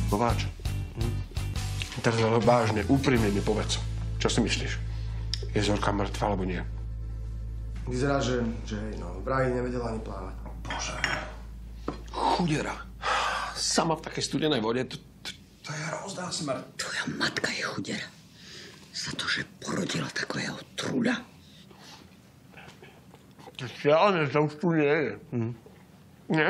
Kováč, teraz ale vážne, úprimne mi povedz. Čo si myslíš? Je Zorka mŕtva, alebo nie? Vyzerá, že no, vraj nevedela ani plávať. Bože. Chudera. Sama v takej studenej vode, to je hrozná smrť. Tvoja matka je chudera. Za to, že porodila takového truda. To šialené, to už tu nie je. Nie?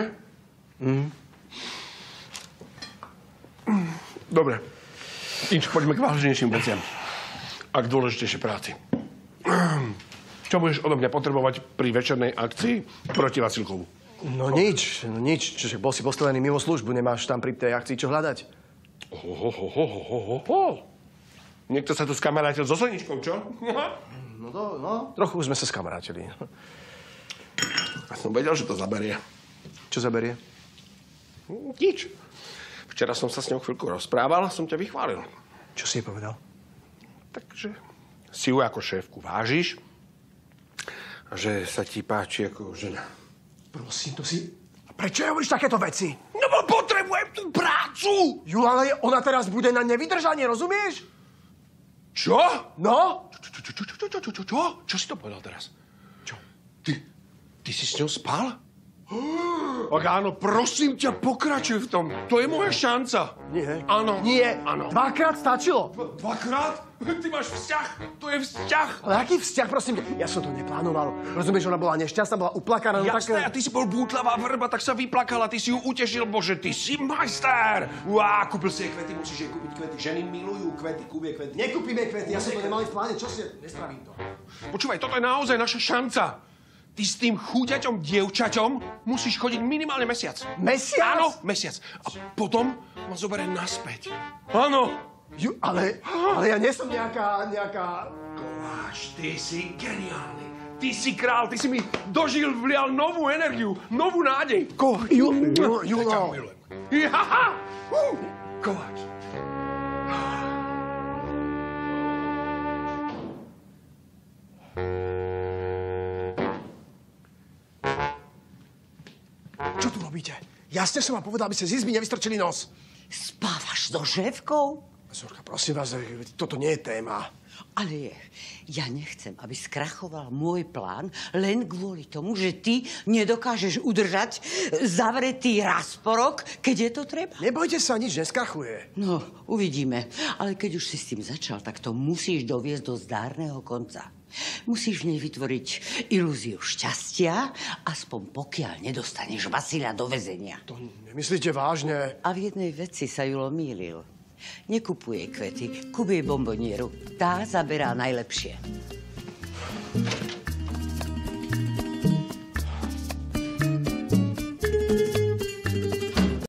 Dobre. Nič, poďme k vážnejším veciam. A k dôležitejšej práci. Čo budeš odo mňa potrebovať pri večernej akcii proti Vacilkovu? No nič. Čiže bol si postavený mimo službu, nemáš tam pri tej akcii čo hľadať? Niekto sa tu skamarátil so Soničkou, čo? No, trochu už sme sa skamarátili. Ja som vedel, že to zaberie. Čo zaberie? Nič. Včera som sa s ňou chvíľku rozprával a som ťa vychválil. Čo si jej povedal? Takže si ju ako šéfku vážiš a že sa ti páči ako žena. Prosím, to si... Prečo hovoríš takéto veci? No bo potrebujem tú prácu! Ju, ale ona teraz bude na nevydržanie, rozumieš? Čo? No? Čo? Čo si to povedal teraz? Čo? Ty si s ňou spal? Ak áno, prosím ťa, pokračuj v tom. To je moja šanca. Nie. Áno. Nie. Áno. Dvakrát stačilo. Dvakrát? Ty máš vzťah. To je vzťah. Ale aký vzťah, prosím? Ja som to neplánoval. Rozumieš, ona bola nešťastná, bola uplakaná. Jasné, a ty si bol bútlavá vrba, tak sa vyplakala, ty si ju utešil. Bože, ty si majster. Kúpil si jej kvety, musíš jej kúpiť kvety. Ženy milujú kvety, kúpie kvety. Nekúpime kvety, ja som to nemali v pláne. Čo si... Nespravím to. Počúvaj, toto je naozaj naša šanca. Ty s tým chuďaťom dievčaťom musíš chodiť minimálne mesiac. Mesiac? Áno, mesiac. A potom ma zoberie naspäť. Áno. Ale ja nie som nejaká... Kováč, ty si geniálny. Ty si král, ty si mi dožil vlial novú energiu, novú nádej. Julo. Kováč. Čo tu robíte? Jasne som vám povedal, aby ste z izby nevystrčili nos. Spávaš so šéfkou? Zorka, prosím vás, toto nie je téma. Ale ja nechcem, aby skrachoval môj plán len kvôli tomu, že ty nedokážeš udržať zavretý rasporok, keď je to treba. Nebojte sa, nič neskrachuje. No, uvidíme. Ale keď už si s tým začal, tak to musíš doviesť do zdárneho konca. Musíš v nej vytvoriť ilúziu šťastia, aspoň pokiaľ nedostaneš Vasila do väzenia. To nemyslíte vážne? A v jednej veci sa Julo mýlil. Nekupuje kvety, kúpuje bombonieru. Tá zaberá najlepšie.